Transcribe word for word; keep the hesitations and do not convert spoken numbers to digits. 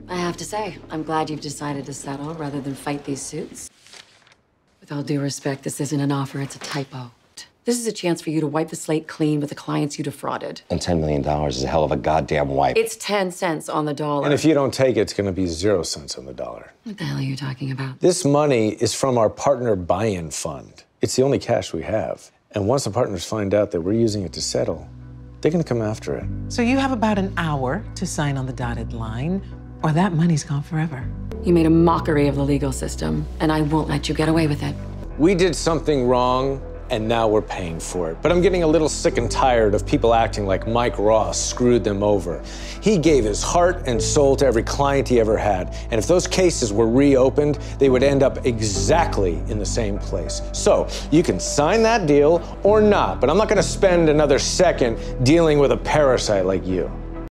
I have to say, I'm glad you've decided to settle rather than fight these suits. With all due respect, this isn't an offer, it's a typo. This is a chance for you to wipe the slate clean with the clients you defrauded. And ten million dollars is a hell of a goddamn wipe. It's ten cents on the dollar. And if you don't take it, it's gonna be zero cents on the dollar. What the hell are you talking about? This money is from our partner buy-in fund. It's the only cash we have. And once the partners find out that we're using it to settle, they're gonna come after it. So you have about an hour to sign on the dotted line, or that money's gone forever. You made a mockery of the legal system, and I won't let you get away with it. We did something wrong, and now we're paying for it. But I'm getting a little sick and tired of people acting like Mike Ross screwed them over. He gave his heart and soul to every client he ever had. And if those cases were reopened, they would end up exactly in the same place. So you can sign that deal or not, but I'm not gonna spend another second dealing with a parasite like you.